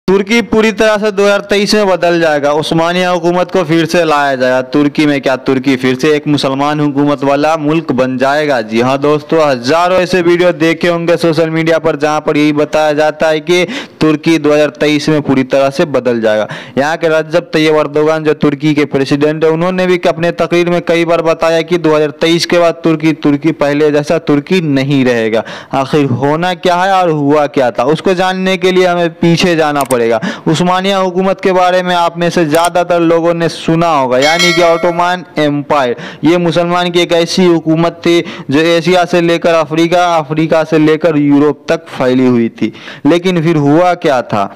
तुर्की पूरी तरह से 2023 में बदल जाएगा, उस्मानिया हुकूमत को फिर से लाया जाएगा तुर्की में। क्या तुर्की फिर से एक मुसलमान हुकूमत वाला मुल्क बन जाएगा? जी हाँ दोस्तों, हजारों ऐसे वीडियो देखे होंगे सोशल मीडिया पर जहां पर यही बताया जाता है कि तुर्की 2023 में पूरी तरह से बदल जाएगा। यहाँ के रजब तैयब अर्दोगान जो तुर्की के प्रेसिडेंट है, उन्होंने भी अपने तकरीर में कई बार बताया कि 2023 के बाद तुर्की पहले जैसा तुर्की नहीं रहेगा। आखिर होना क्या है और हुआ क्या था, उसको जानने के लिए हमें पीछे जाना पड़ेगा। उस्मानिया हुकूमत के बारे में आप में से ज्यादातर लोगों ने सुना होगा, यानी कि ऑटोमान एम्पायर। ये मुसलमान की एक ऐसी हुकूमत थी जो एशिया से लेकर अफ्रीका से लेकर यूरोप तक फैली हुई थी। लेकिन फिर हुआ क्या था?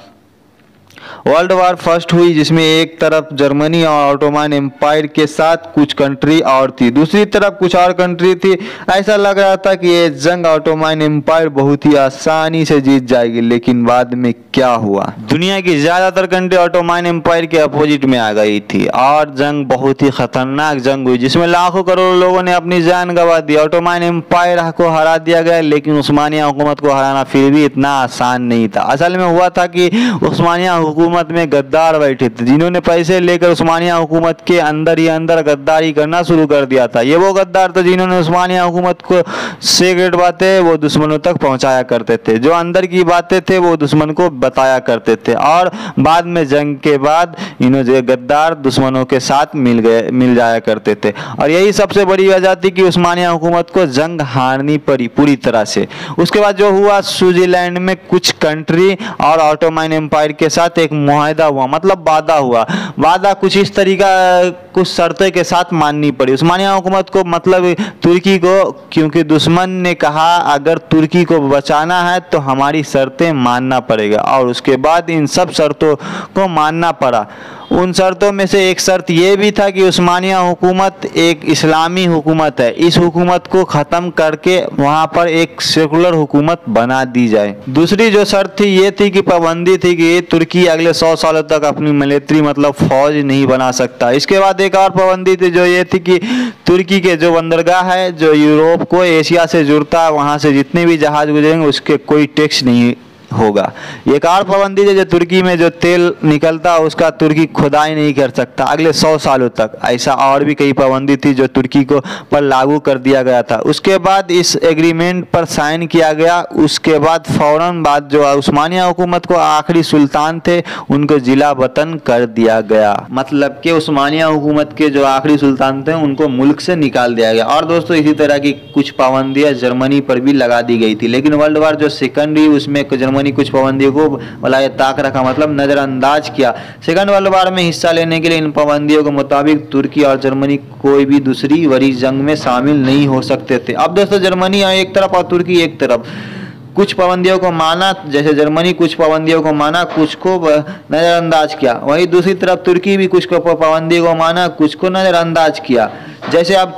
वर्ल्ड वार फर्स्ट हुई, जिसमें एक तरफ जर्मनी और ऑटोमान एम्पायर के साथ कुछ कंट्री और थी, दूसरी तरफ कुछ और कंट्री थी। ऐसा लग रहा था कि ये जंग ऑटोमान एम्पायर बहुत ही आसानी से जीत जाएगी, लेकिन बाद में क्या हुआ? दुनिया की ज्यादातर कंट्री ऑटोमान एम्पायर के अपोजिट में आ गई थी और जंग बहुत ही खतरनाक जंग हुई, जिसमें लाखों करोड़ लोगों ने अपनी जान गंवा दी। ऑटोमान एम्पायर को हरा दिया गया, लेकिन उस्मानिया हुकूमत को हराना फिर भी इतना आसान नहीं था। असल में हुआ था कि उस्मानिया हुकूमत में गद्दार बैठे थे, जिन्होंने पैसे लेकर उस्मानिया हुकूमत के अंदर ही अंदर गद्दारी करना शुरू कर दिया था। ये वो गद्दार थे जिन्होंने उस्मानिया हुकूमत को सीक्रेट बातें वो दुश्मनों तक पहुंचाया करते थे, जो अंदर की बातें थे वो दुश्मन को बताया करते थे, और बाद में जंग के बाद इन्होंने गद्दार दुश्मनों के साथ मिल जाया करते थे। और यही सबसे बड़ी वजह थी कि उस्मानिया हुकूमत को जंग हारनी पड़ी पूरी तरह से। उसके बाद जो हुआ, स्विट्जरलैंड में कुछ कंट्री और ऑटोमान एम्पायर के साथ एक मुआहदा हुआ, मतलब वादा हुआ। वादा कुछ इस तरीका, कुछ शर्तें के साथ माननी पड़ी उस्मानिया हुकूमत को, मतलब तुर्की को, क्योंकि दुश्मन ने कहा अगर तुर्की को बचाना है तो हमारी शर्तें मानना पड़ेगा, और उसके बाद इन सब शर्तों को मानना पड़ा। उन शर्तों में से एक शर्त यह भी था कि उस्मानिया हुकूमत एक इस्लामी हुकूमत है, इस हुकूमत को ख़त्म करके वहाँ पर एक सेकुलर हुकूमत बना दी जाए। दूसरी जो शर्त थी ये थी कि पाबंदी थी कि तुर्की अगले 100 सालों तक अपनी मिलिट्री मतलब फौज नहीं बना सकता। इसके बाद एक और पाबंदी थी जो ये थी कि तुर्की के जो बंदरगाह है जो यूरोप को एशिया से जुड़ता है, वहाँ से जितने भी जहाज गुजरेंगे उसके कोई टैक्स नहीं होगा। एक और पाबंदी है जो तुर्की में जो तेल निकलता है उसका तुर्की खुदाई नहीं कर सकता अगले 100 सालों तक। ऐसा और भी कई पाबंदी थी जो तुर्की को पर लागू कर दिया गया था। उसके बाद इस एग्रीमेंट पर साइन किया गया। उसके बाद फौरन बाद जो उस्मानिया हुकूमत को आखिरी सुल्तान थे उनको जिला वतन कर दिया गया, मतलब कि उस्मानिया हुकूमत के जो आखिरी सुल्तान थे उनको मुल्क से निकाल दिया गया। और दोस्तों इसी तरह की कुछ पाबंदियां जर्मनी पर भी लगा दी गई थी, लेकिन वर्ल्ड वार जो सेकंड हुई उसमें जर्मनी कुछ पाबंदियों को वलाए ताक रखा, मतलब नजरअंदाज किया। सेकंड वर्ल्ड वार में हिस्सा लेने के लिए इन पाबंदियों के मुताबिक तुर्की और जर्मनी कोई भी दूसरी बड़ी जंग में शामिल नहीं हो सकते थे। अब दोस्तों जर्मनी एक तरफ और तुर्की एक तरफ, कुछ पाबंदियों को माना, जैसे जर्मनी कुछ पाबंदियों को माना, कुछ को नज़रअंदाज किया। वहीं दूसरी तरफ तुर्की भी कुछ पाबंदियों को माना, कुछ को नज़रअंदाज किया। जैसे अब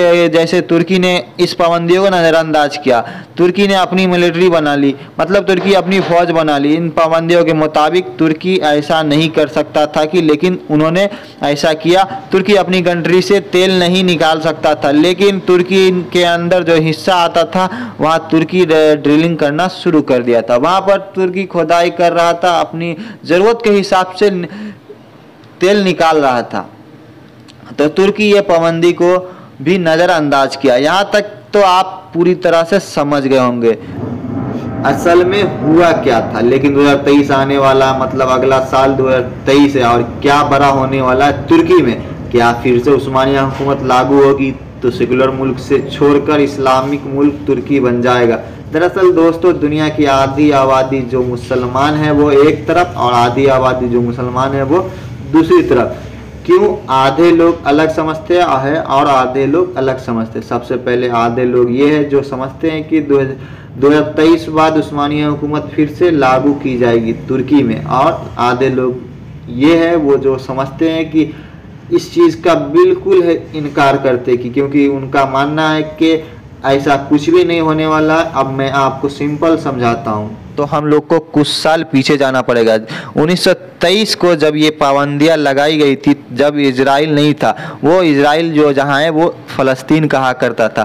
तुर्की ने इस पाबंदियों को नज़रअंदाज किया, तुर्की ने अपनी मिलिट्री बना ली, मतलब तुर्की अपनी फौज बना ली। इन पाबंदियों के मुताबिक तुर्की ऐसा नहीं कर सकता था कि, लेकिन उन्होंने ऐसा किया। तुर्की अपनी कंट्री से तेल नहीं निकाल सकता था, लेकिन तुर्की के अंदर जो हिस्सा आता था वहाँ तुर्की ड्रिलिंग करना शुरू कर दिया था। वहाँ पर तुर्की खुदाई कर रहा था, अपनी ज़रूरत के हिसाब से तेल निकाल रहा था। तो तुर्की ये पाबंदी को भी नज़रअंदाज किया। यहाँ तक तो आप पूरी तरह से समझ गए होंगे असल में हुआ क्या था। लेकिन 2023 आने वाला, मतलब अगला साल 2023 है, और क्या बड़ा होने वाला है तुर्की में। क्या फिर से उस्मानिया हुकूमत लागू होगी तो सेकुलर मुल्क से छोड़कर इस्लामिक मुल्क तुर्की बन जाएगा। दरअसल दोस्तों दुनिया की आधी आबादी जो मुसलमान है वो एक तरफ और आधी आबादी जो मुसलमान है वो दूसरी तरफ। क्यों आधे लोग अलग समझते हैं और आधे लोग अलग समझते हैं? सबसे पहले आधे लोग ये है जो समझते हैं कि 2023 बाद उस्मानिया हुकूमत फिर से लागू की जाएगी तुर्की में, और आधे लोग ये है वो जो समझते हैं कि इस चीज़ का बिल्कुल इनकार करते कि, क्योंकि उनका मानना है कि ऐसा कुछ भी नहीं होने वाला। अब मैं आपको सिंपल समझाता हूँ। तो हम लोग को कुछ साल पीछे जाना पड़ेगा। 1923 को जब ये पाबंदियां लगाई गई थी, जब इजराइल नहीं था, वो इजराइल जो जहाँ है वो फ़लस्तीन कहा करता था,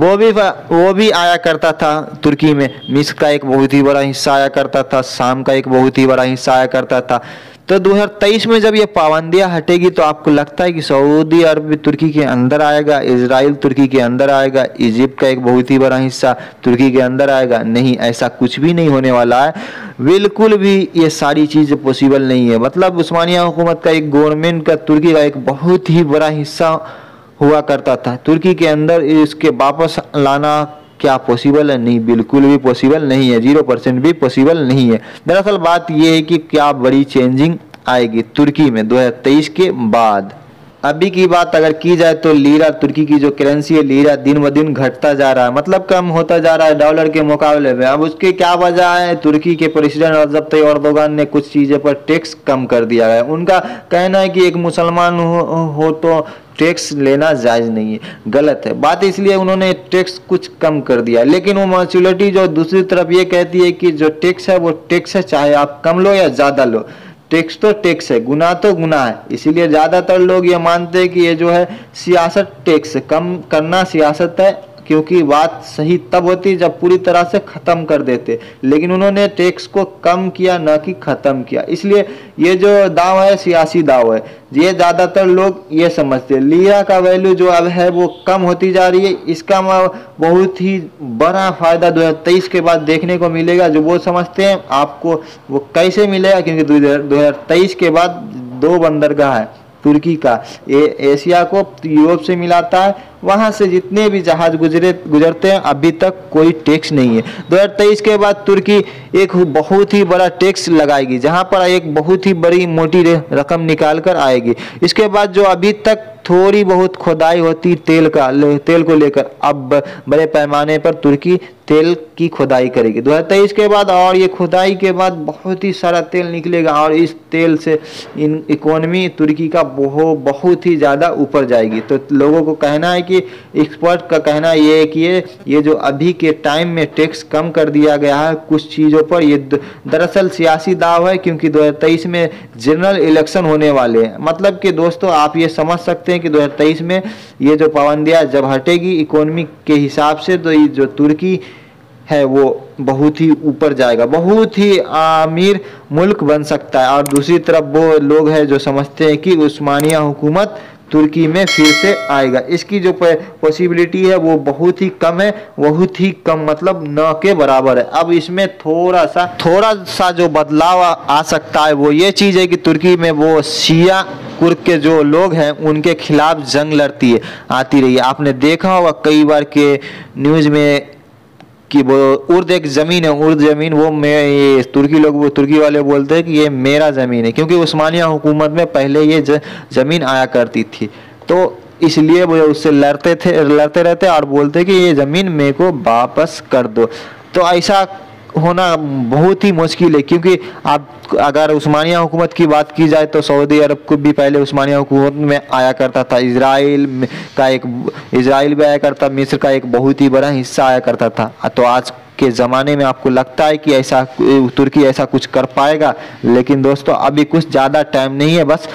वो भी आया करता था तुर्की में। मिस्र का एक बहुत ही बड़ा हिस्सा आया करता था, शाम का एक बहुत ही बड़ा हिस्सा आया करता था। तो 2023 में जब ये पाबंदियां हटेगी तो आपको लगता है कि सऊदी अरब भी तुर्की के अंदर आएगा, इजराइल तुर्की के अंदर आएगा, इजिप्ट का एक बहुत ही बड़ा हिस्सा तुर्की के अंदर आएगा? नहीं, ऐसा कुछ भी नहीं होने वाला है। बिल्कुल भी ये सारी चीज़ें पॉसिबल नहीं है। मतलब उस्मानिया हुकूमत का एक गवर्नमेंट का तुर्की का एक बहुत ही बड़ा हिस्सा हुआ करता था तुर्की के अंदर, इसके वापस लाना क्या पॉसिबल है? नहीं, बिल्कुल भी पॉसिबल नहीं है, 0% भी पॉसिबल नहीं है। दरअसल बात यह है कि क्या बड़ी चेंजिंग आएगी तुर्की में 2023 के बाद। अभी की बात अगर की जाए तो लीरा, तुर्की की जो करेंसी है लीरा, दिन ब दिन घटता जा रहा है, मतलब कम होता जा रहा है डॉलर के मुकाबले में। अब उसकी क्या वजह है? तुर्की के प्रेसिडेंट रजब तैयप एर्दोगान ने कुछ चीज़ों पर टैक्स कम कर दिया है। उनका कहना है कि एक मुसलमान हो तो टैक्स लेना जायज़ नहीं है, गलत है बात, इसलिए उन्होंने टैक्स कुछ कम कर दिया। लेकिन वो मैच्योरिटी जो दूसरी तरफ ये कहती है कि जो टैक्स है वो टैक्स है, चाहे आप कम लो या ज़्यादा लो, टैक्स तो टैक्स है, गुनाह तो गुनाह है। इसीलिए ज़्यादातर लोग ये मानते हैं कि ये जो है सियासत, टैक्स कम करना सियासत है, क्योंकि बात सही तब होती जब पूरी तरह से ख़त्म कर देते। लेकिन उन्होंने टैक्स को कम किया, ना कि ख़त्म किया। इसलिए ये जो दाव है सियासी दाव है, ये ज़्यादातर लोग ये समझते हैं। लीरा का वैल्यू जो अब है वो कम होती जा रही है। इसका बहुत ही बड़ा फ़ायदा 2023 के बाद देखने को मिलेगा। जो वो समझते हैं आपको वो कैसे मिलेगा, क्योंकि 2023 के बाद 2 बंदरगाह है तुर्की का, ये एशिया को यूरोप से मिलाता है, वहाँ से जितने भी जहाज गुजरते हैं अभी तक कोई टैक्स नहीं है। 2023 के बाद तुर्की एक बहुत ही बड़ा टैक्स लगाएगी, जहाँ पर एक बहुत ही बड़ी मोटी रकम निकाल कर आएगी। इसके बाद जो अभी तक थोड़ी बहुत खुदाई होती तेल को लेकर, अब बड़े पैमाने पर तुर्की तेल की खुदाई करेगी 2023 के बाद, और ये खुदाई के बाद बहुत ही सारा तेल निकलेगा और इस तेल से इन इकोनॉमी तुर्की का बहुत ही ज़्यादा ऊपर जाएगी। तो लोगों को कहना है कि एक्सपर्ट का कहना ये है कि ये जो अभी के टाइम में टैक्स कम कर दिया गया है कुछ चीज़ों पर, ये दरअसल सियासी दाव है, क्योंकि 2023 में जनरल इलेक्शन होने वाले हैं। मतलब कि दोस्तों आप ये समझ सकते हैं कि 2023 में ये जो पाबंदियाँ जब हटेगी इकोनॉमी के हिसाब से, तो ये जो तुर्की है वो बहुत ही ऊपर जाएगा, बहुत ही अमीर मुल्क बन सकता है। और दूसरी तरफ वो लोग हैं जो समझते हैं कि उस्मानिया हुकूमत तुर्की में फिर से आएगा, इसकी जो पॉसिबिलिटी है वो बहुत ही कम है, बहुत ही कम, मतलब न के बराबर है। अब इसमें थोड़ा सा जो बदलाव आ सकता है वो ये चीज़ है कि तुर्की में वो शिया कुर्द के जो लोग हैं उनके खिलाफ जंग आती रही है। आपने देखा होगा कई बार के न्यूज़ में कि वो उर्द एक ज़मीन है, उर्द ज़मीन वो ये तुर्की वाले बोलते हैं कि ये मेरा ज़मीन है, क्योंकि उस्मानिया हुकूमत में पहले ये ज़मीन आया करती थी। तो इसलिए वो उससे लड़ते रहते और बोलते कि ये ज़मीन मेरे को वापस कर दो। तो ऐसा होना बहुत ही मुश्किल है, क्योंकि आप अगर उस्मानिया हुकूमत की बात की जाए तो सऊदी अरब को भी पहले उस्मानिया हुकूमत में आया करता था, इजराइल भी आया करता, मिस्र का एक बहुत ही बड़ा हिस्सा आया करता था। तो आज के ज़माने में आपको लगता है कि ऐसा तुर्की ऐसा कुछ कर पाएगा? लेकिन दोस्तों अभी कुछ ज़्यादा टाइम नहीं है, बस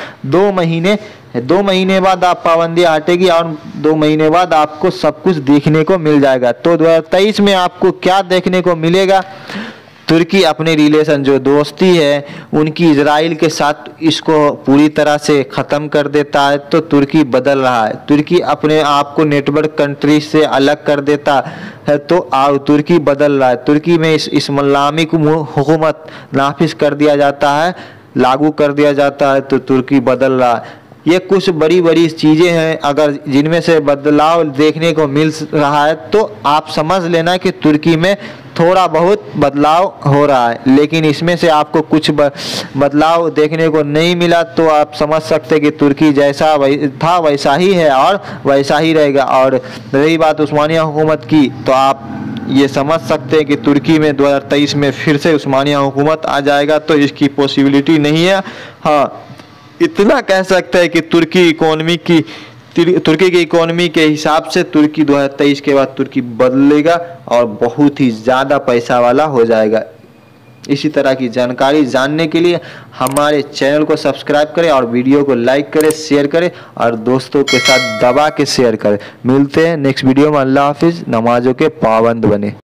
2 महीने बाद आप पाबंदियाँ हटेगी और 2 महीने बाद आपको सब कुछ देखने को मिल जाएगा। तो 2023 में आपको क्या देखने को मिलेगा? तुर्की अपने रिलेशन जो दोस्ती है उनकी इजराइल के साथ इसको पूरी तरह से ख़त्म कर देता है। तो तुर्की बदल रहा है, तुर्की अपने आप को नेटवर्क कंट्री से अलग कर देता है। तो तुर्की बदल रहा है, तुर्की में इस्लामिक हुकूमत नाफिज कर दिया जाता है, लागू कर दिया जाता है। तो तुर्की बदल रहा है। ये कुछ बड़ी चीज़ें हैं, अगर जिनमें से बदलाव देखने को मिल रहा है तो आप समझ लेना कि तुर्की में थोड़ा बहुत बदलाव हो रहा है। लेकिन इसमें से आपको कुछ बदलाव देखने को नहीं मिला तो आप समझ सकते कि तुर्की जैसा था वैसा ही है और वैसा ही रहेगा। और रही बात उस्मानिया हुकूमत की, तो आप ये समझ सकते हैं कि तुर्की में 2023 में फिर से उस्मानिया हुकूमत आ जाएगा, तो इसकी पॉसिबिलिटी नहीं है। हाँ, इतना कह सकते हैं कि तुर्की इकोनॉमी की तुर्की की इकोनॉमी के हिसाब से तुर्की 2023 के बाद तुर्की बदलेगा और बहुत ही ज़्यादा पैसा वाला हो जाएगा। इसी तरह की जानकारी जानने के लिए हमारे चैनल को सब्सक्राइब करें और वीडियो को लाइक करें, शेयर करें और दोस्तों के साथ दबा के शेयर करें। मिलते हैं नेक्स्ट वीडियो में। अल्लाह हाफिज़। नमाजों के पाबंद बने।